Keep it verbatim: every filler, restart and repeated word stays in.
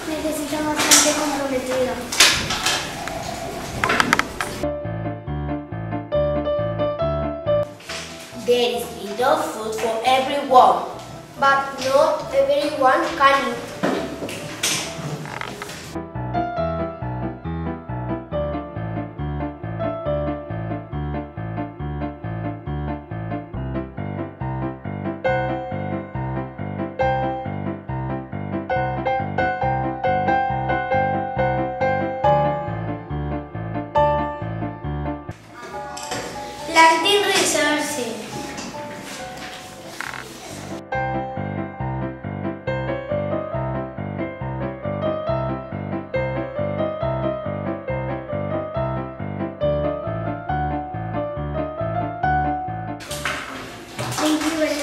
Necesita bastante comprometida. There is enough food for everyone. But not everyone can eat. Planting resources. Thank you very